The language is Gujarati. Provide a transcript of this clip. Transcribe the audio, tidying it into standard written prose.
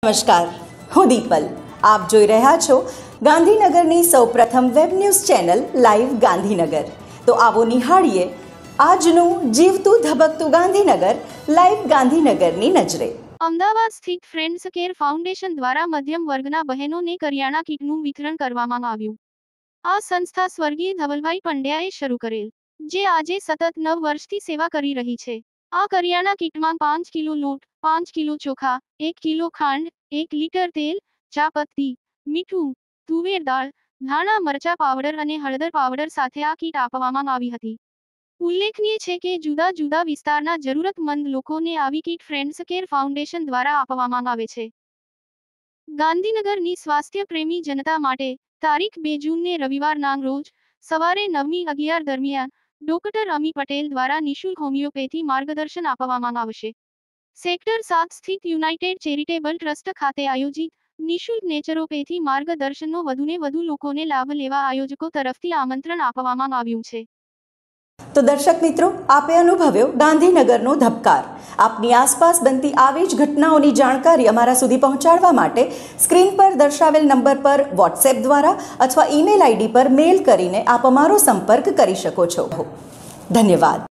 નમસ્કાર, હું દીપલ. આપ જોઈ રહ્યા છો ગાંધીનગરની સૌપ્રથમ web news channel live Gandhinagar. તો આવો નિહાળીએ આજનું જીવતું ધબકતું ગાંધીનગર લાઈવ ગાંધીનગરની નજરે. અમદાવાદ સ્થિત ફ્રેન્ડ્સ કેર ફાઉન્ડેશન દ્વારા મધ્યમ વર્ગના બહેનોને કરિયાણા કીટનું વિતરણ કરવામાં આવ્યું. આ સંસ્થા સ્વર્ગીય ધવલભાઈ પંડ્યાએ શરૂ કરેલ, જે આજે સતત 9 વર્ષથી સેવા કરી રહી છે. આ કરિયાણા કીટમાં 5 કિલો લોટ, 5 કિલો ચોખા, 1 કિલો ખાંડ, 1 લીટર તેલ, ચા પત્તી, મીઠું, તુવેર દાળ, ધાણા મરચા પાવડર અને હળદર પાવડર સાથે આ કીટ આપવામાં આવી હતી. ઉલ્લેખનીય છે કે જુદા જુદા વિસ્તારના જરૂરતમંદ લોકોને આવી કીટ ફ્રેન્ડ્સ કેર ફાઉન્ડેશન દ્વારા આપવામાં આવે છે. ગાંધીનગરની સ્વાસ્થ્ય પ્રેમી જનતા માટે તારીખ 2 જૂનને રવિવારના રોજ સવારે 9:11 દરમિયાન ડોક્ટર અમી પટેલ દ્વારા નિઃશુલ્ક હોમિયોપેથી માર્ગદર્શન આપવામાં આવશે. સેક્ટર 7 સ્થિત યુનાઇટેડ ચેરિટેબલ ટ્રસ્ટ ખાતે આયોજિત નિઃશુલ્ક નેચરોપેથી માર્ગદર્શનનો વધુને વધુ લોકોને લાભ લેવા આયોજકો તરફથી આમંત્રણ આપવામાં આવ્યું છે. તો દર્શક મિત્રો, આપે અનુભવ્યો ગાંધીનગરનો ધબકાર. આપની આસપાસ બનતી આવી જ ઘટનાઓની જાણકારી અમારા સુધી પહોંચાડવા માટે સ્ક્રીન પર દર્શાવેલ નંબર પર વોટ્સએપ દ્વારા અથવા ઈમેલ આઈડી પર મેલ કરીને આપ અમારો સંપર્ક કરી શકો છો. ધન્યવાદ.